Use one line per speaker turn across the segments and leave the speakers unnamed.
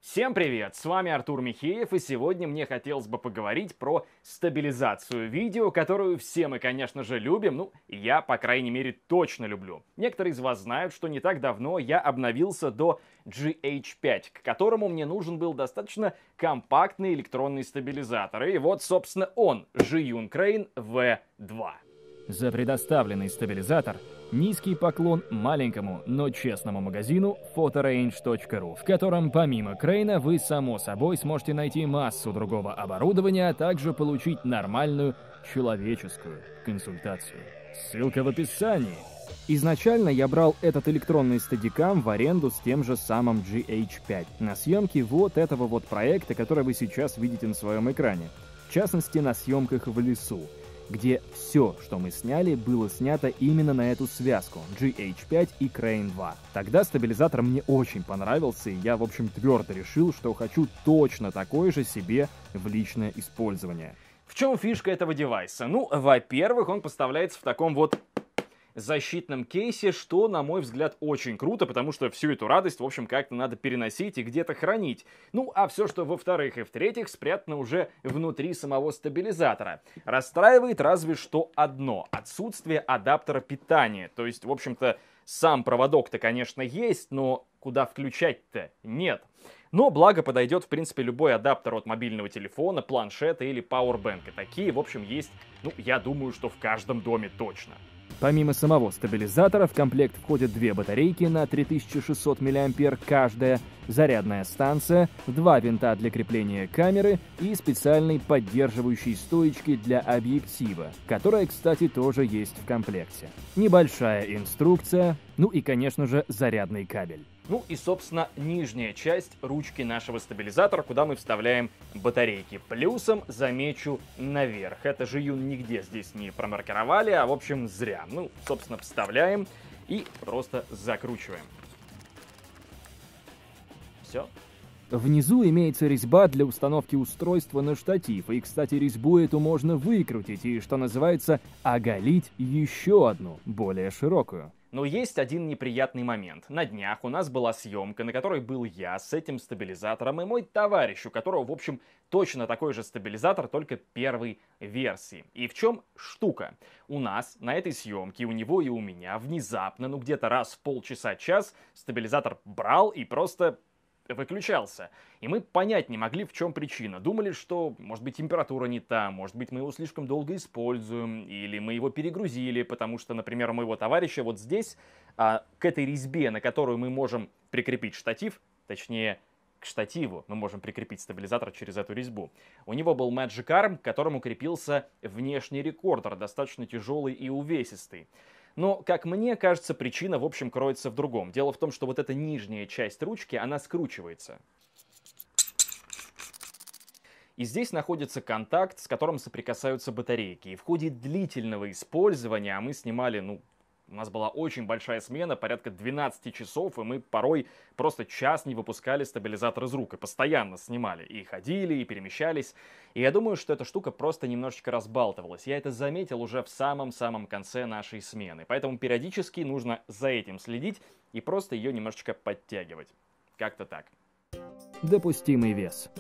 Всем привет, с вами Артур Михеев, и сегодня мне хотелось бы поговорить про стабилизацию видео, которую все мы, конечно же, любим, ну, я, по крайней мере, точно люблю. Некоторые из вас знают, что не так давно я обновился до GH5, к которому мне нужен был достаточно компактный электронный стабилизатор, и вот, собственно, он, Zhiyun Crane V2.
За предоставленный стабилизатор низкий поклон маленькому, но честному магазину photorange.ru, в котором помимо Крейна вы, само собой, сможете найти массу другого оборудования, а также получить нормальную человеческую консультацию. Ссылка в описании. Изначально я брал этот электронный стадикам в аренду с тем же самым GH5 на съемке вот этого вот проекта, который вы сейчас видите на своем экране. В частности, на съемках в лесу, где все, что мы сняли, было снято именно на эту связку GH5 и Crane 2. Тогда стабилизатор мне очень понравился, и я, в общем, твердо решил, что хочу точно такой же себе в личное использование.
В чем фишка этого девайса? Ну, во-первых, он поставляется в таком вот защитном кейсе, что, на мой взгляд, очень круто, потому что всю эту радость, в общем, как-то надо переносить и где-то хранить. Ну, а все, что во-вторых и в-третьих, спрятано уже внутри самого стабилизатора. Расстраивает разве что одно — отсутствие адаптера питания. То есть, в общем-то, сам проводок-то, конечно, есть, но куда включать-то нет. Но благо подойдет, в принципе, любой адаптер от мобильного телефона, планшета или пауэрбэнка. Такие, в общем, есть, ну, я думаю, что в каждом доме точно.
Помимо самого стабилизатора, в комплект входят две батарейки на 3600 мАh каждая, зарядная станция, два винта для крепления камеры и специальные поддерживающие стоечки для объектива, которая, кстати, тоже есть в комплекте. Небольшая инструкция, ну и, конечно же, зарядный кабель.
Ну и, собственно, нижняя часть ручки нашего стабилизатора, куда мы вставляем батарейки. Плюсом замечу наверх. Это Zhiyun нигде здесь не промаркировали, а, в общем, зря. Ну, собственно, вставляем и просто закручиваем. Все.
Внизу имеется резьба для установки устройства на штатив, и, кстати, резьбу эту можно выкрутить и, что называется, оголить еще одну, более широкую.
Но есть один неприятный момент. На днях у нас была съемка, на которой был я с этим стабилизатором и мой товарищ, у которого, в общем, точно такой же стабилизатор, только первой версии. И в чем штука? У нас на этой съемке, у него и у меня, внезапно, ну где-то раз в полчаса-час, стабилизатор брал и просто выключался. И мы понять не могли, в чем причина. Думали, что, может быть, температура не та, может быть, мы его слишком долго используем, или мы его перегрузили, потому что, например, у моего товарища вот здесь, к этой резьбе, на которую мы можем прикрепить штатив, точнее, к штативу мы можем прикрепить стабилизатор через эту резьбу. У него был Magic Arm, к которому крепился внешний рекордер, достаточно тяжелый и увесистый. Но, как мне кажется, причина, в общем, кроется в другом. Дело в том, что вот эта нижняя часть ручки, она скручивается. И здесь находится контакт, с которым соприкасаются батарейки. И в ходе длительного использования, а мы снимали, ну, у нас была очень большая смена, порядка 12 часов, и мы порой просто час не выпускали стабилизатор из рук, и постоянно снимали, и ходили, и перемещались. И я думаю, что эта штука просто немножечко разбалтывалась. Я это заметил уже в самом-самом конце нашей смены. Поэтому периодически нужно за этим следить и просто ее немножечко подтягивать. Как-то так.
Допустимый вес.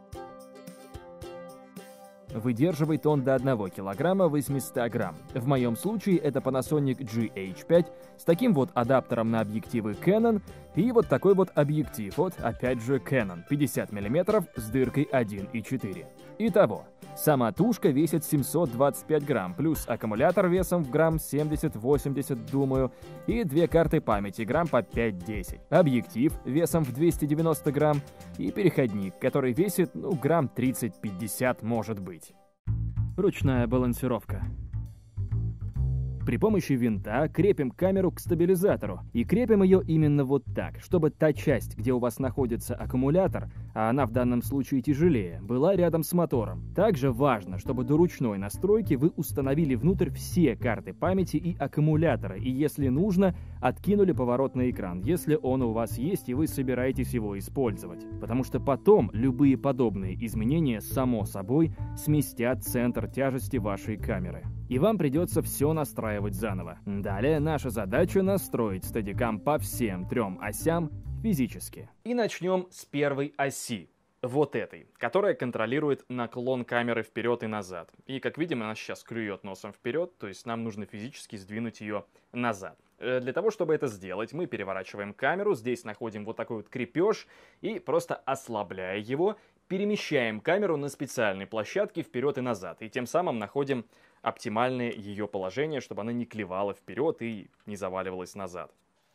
Выдерживает он до 1 килограмма 800 грамм. В моем случае это Panasonic GH5 с таким вот адаптером на объективы Canon и вот такой вот объектив от, опять же, Canon 50 мм с дыркой 1,4. Итого, сама тушка весит 725 грамм, плюс аккумулятор весом в грамм 70-80, думаю, и две карты памяти грамм по 5-10. Объектив весом в 290 грамм и переходник, который весит, ну, грамм 30-50 может быть. Ручная балансировка. При помощи винта крепим камеру к стабилизатору. И крепим ее именно вот так, чтобы та часть, где у вас находится аккумулятор, а она в данном случае тяжелее, была рядом с мотором. Также важно, чтобы до ручной настройки вы установили внутрь все карты памяти и аккумулятора, и если нужно, откинули поворотный экран, если он у вас есть и вы собираетесь его использовать. Потому что потом любые подобные изменения, само собой, сместят центр тяжести вашей камеры. И вам придется все настраивать заново. Далее наша задача настроить Steadicam по всем 3 осям физически.
И начнем с первой оси. Вот этой, которая контролирует наклон камеры вперед и назад. И, как видим, она сейчас клюет носом вперед, то есть нам нужно физически сдвинуть ее назад. Для того, чтобы это сделать, мы переворачиваем камеру, здесь находим вот такой вот крепеж и просто ослабляя его, перемещаем камеру на специальной площадке вперед и назад. И тем самым находим оптимальное ее положение, чтобы она не клевала вперед и не заваливалась назад.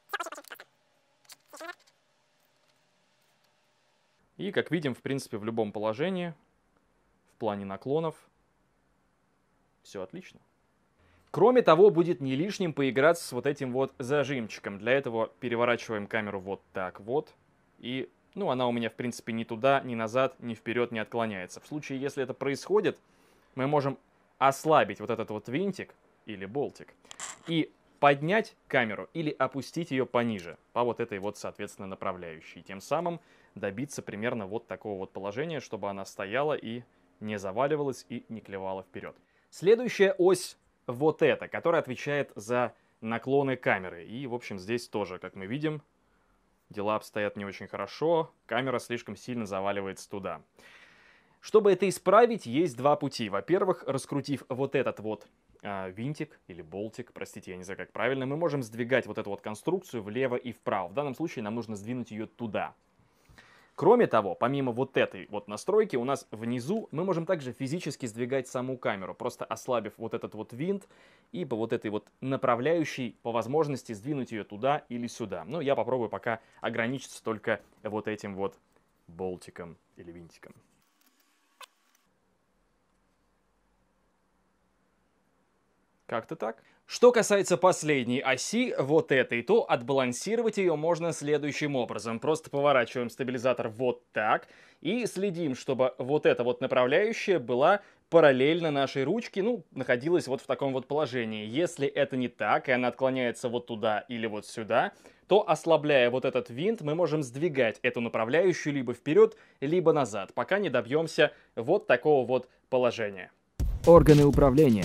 И, как видим, в принципе, в любом положении, в плане наклонов, все отлично. Кроме того, будет не лишним поиграться с вот этим вот зажимчиком. Для этого переворачиваем камеру вот так вот. И, она у меня, в принципе, ни туда, ни назад, ни вперед не отклоняется. В случае, если это происходит, мы можем ослабить вот этот вот винтик или болтик и поднять камеру или опустить ее пониже по вот этой вот, соответственно, направляющей. Тем самым добиться примерно вот такого вот положения, чтобы она стояла и не заваливалась и не клевала вперед. Следующая ось вот эта, которая отвечает за наклоны камеры. И, в общем, здесь тоже, как мы видим, дела обстоят не очень хорошо, камера слишком сильно заваливается туда. Чтобы это исправить, есть два пути. Во-первых, раскрутив вот этот вот винтик или болтик, простите, я не знаю, как правильно, мы можем сдвигать вот эту вот конструкцию влево и вправо. В данном случае нам нужно сдвинуть ее туда. Кроме того, помимо вот этой вот настройки, у нас внизу мы можем также физически сдвигать саму камеру, просто ослабив вот этот вот винт и по вот этой вот направляющей по возможности сдвинуть ее туда или сюда. Но я попробую пока ограничиться только вот этим вот болтиком или винтиком. Как-то так. Что касается последней оси, вот этой, то отбалансировать ее можно следующим образом. Просто поворачиваем стабилизатор вот так и следим, чтобы вот эта вот направляющая была параллельно нашей ручке, находилась вот в таком вот положении. Если это не так, и она отклоняется вот туда или вот сюда, то, ослабляя вот этот винт, мы можем сдвигать эту направляющую либо вперед, либо назад, пока не добьемся вот такого вот положения.
Органы управления.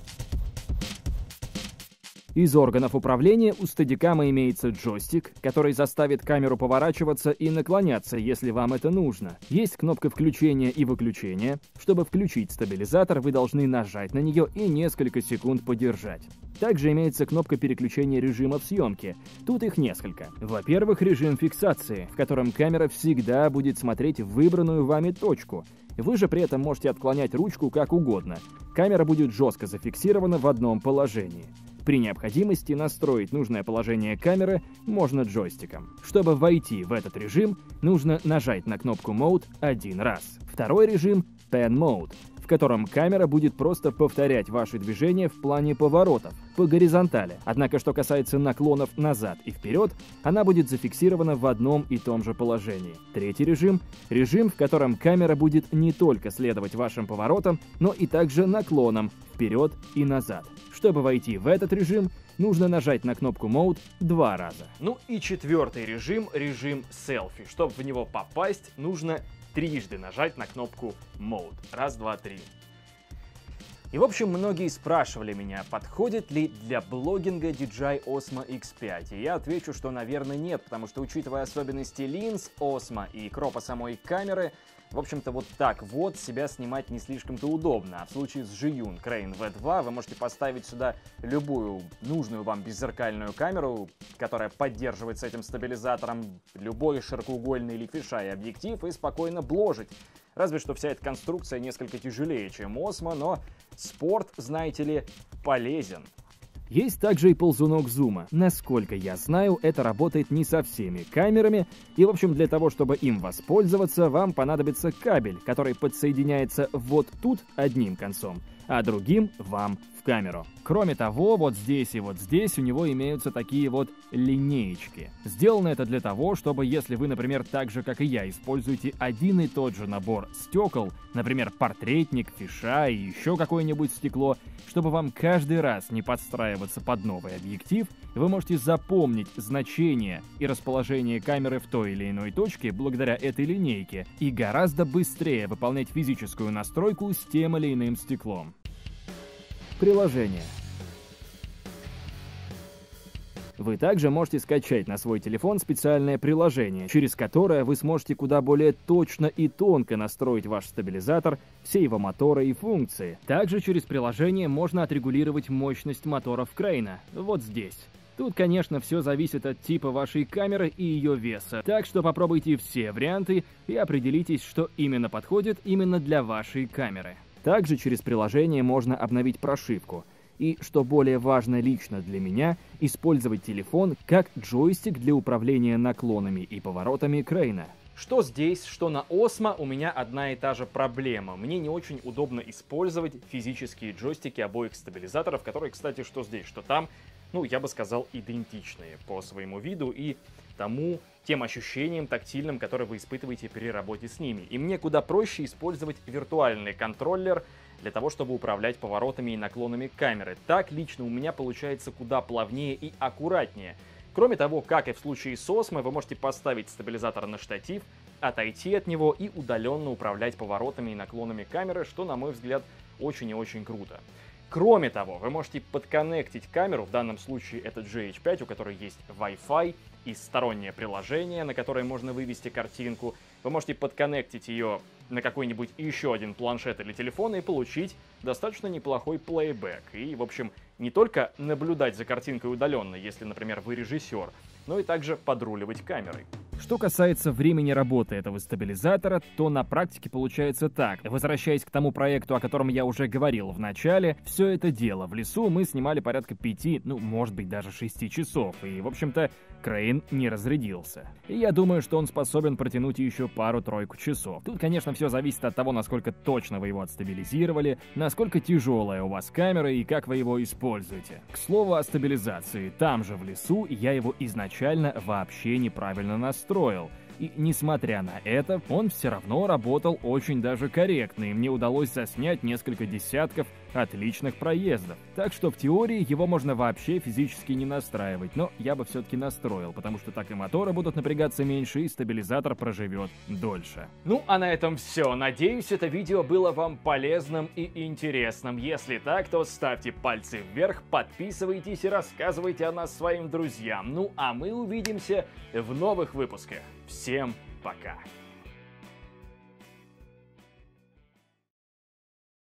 Из органов управления у Steadicam имеется джойстик, который заставит камеру поворачиваться и наклоняться, если вам это нужно. Есть кнопка включения и выключения. Чтобы включить стабилизатор, вы должны нажать на нее и несколько секунд подержать. Также имеется кнопка переключения режимов съемки. Тут их несколько. Во-первых, режим фиксации, в котором камера всегда будет смотреть в выбранную вами точку. Вы же при этом можете отклонять ручку как угодно. Камера будет жестко зафиксирована в одном положении. При необходимости настроить нужное положение камеры можно джойстиком. Чтобы войти в этот режим, нужно нажать на кнопку Mode один раз. Второй режим — Pan Mode, в котором камера будет просто повторять ваши движения в плане поворотов по горизонтали. Однако, что касается наклонов назад и вперед, она будет зафиксирована в одном и том же положении. Третий режим — режим, в котором камера будет не только следовать вашим поворотам, но и также наклонам вперед и назад. Чтобы войти в этот режим, нужно нажать на кнопку Mode два раза.
И четвертый режим — режим селфи. Чтобы в него попасть, нужно трижды нажать на кнопку Mode. Раз, два, три. И, в общем, многие спрашивали меня, подходит ли для блогинга DJI Osmo X5. И я отвечу, что, наверное, нет, потому что, учитывая особенности линз Osmo и кропа самой камеры, в общем-то, вот так вот себя снимать не слишком-то удобно. А в случае с Zhiyun Crane V2 вы можете поставить сюда любую нужную вам беззеркальную камеру, которая поддерживается этим стабилизатором, любой широкоугольный или фишай объектив и спокойно бложить. Разве что вся эта конструкция несколько тяжелее, чем Osmo, но спорт, знаете ли, полезен.
Есть также и ползунок зума. Насколько я знаю, это работает не со всеми камерами, и, в общем, для того, чтобы им воспользоваться, вам понадобится кабель, который подсоединяется вот тут одним концом, а другим вам в камеру. Кроме того, вот здесь и вот здесь у него имеются такие вот линеечки. Сделано это для того, чтобы если вы, например, так же, как и я, используете один и тот же набор стекол, например, портретник, фиша и еще какое-нибудь стекло, чтобы вам каждый раз не подстраиваться под новый объектив, вы можете запомнить значение и расположение камеры в той или иной точке благодаря этой линейке и гораздо быстрее выполнять физическую настройку с тем или иным стеклом. Приложение. Вы также можете скачать на свой телефон специальное приложение, через которое вы сможете куда более точно и тонко настроить ваш стабилизатор, все его моторы и функции. Также через приложение можно отрегулировать мощность моторов крейна, вот здесь. Тут, конечно, все зависит от типа вашей камеры и ее веса, так что попробуйте все варианты и определитесь, что именно подходит именно для вашей камеры. Также через приложение можно обновить прошивку. И, что более важно лично для меня, использовать телефон как джойстик для управления наклонами и поворотами крейна.
Что здесь, что на Osmo, у меня одна и та же проблема. Мне не очень удобно использовать физические джойстики обоих стабилизаторов, которые, кстати, что здесь, что там, ну, я бы сказал, идентичные по своему виду и тем ощущениям тактильным, которые вы испытываете при работе с ними. И мне куда проще использовать виртуальный контроллер для того, чтобы управлять поворотами и наклонами камеры. Так лично у меня получается куда плавнее и аккуратнее. Кроме того, как и в случае с Osmo, вы можете поставить стабилизатор на штатив, отойти от него и удаленно управлять поворотами и наклонами камеры, что, на мой взгляд, очень и очень круто. Кроме того, вы можете подконнектить камеру, в данном случае это GH5, у которой есть Wi-Fi и стороннее приложение, на которое можно вывести картинку. Вы можете подконнектить ее на какой-нибудь еще один планшет или телефон и получить достаточно неплохой плейбэк. И, в общем, не только наблюдать за картинкой удаленно, если, например, вы режиссер, но и также подруливать камерой.
Что касается времени работы этого стабилизатора, то на практике получается так. Возвращаясь к тому проекту, о котором я уже говорил в начале, все это дело в лесу мы снимали порядка 5, ну, может быть, даже 6 часов. И, в общем-то, крейн не разрядился. И я думаю, что он способен протянуть еще пару-тройку часов. Тут, конечно, все зависит от того, насколько точно вы его отстабилизировали, насколько тяжелая у вас камера и как вы его используете. К слову о стабилизации. Там же в лесу я его изначально вообще неправильно настроил. И несмотря на это, он все равно работал очень даже корректно, и мне удалось заснять несколько десятков отличных проездов. Так что в теории его можно вообще физически не настраивать, но я бы все-таки настроил, потому что так и моторы будут напрягаться меньше, и стабилизатор проживет дольше.
Ну а на этом все. Надеюсь, это видео было вам полезным и интересным. Если так, то ставьте пальцы вверх, подписывайтесь и рассказывайте о нас своим друзьям. Ну а мы увидимся в новых выпусках. Всем пока!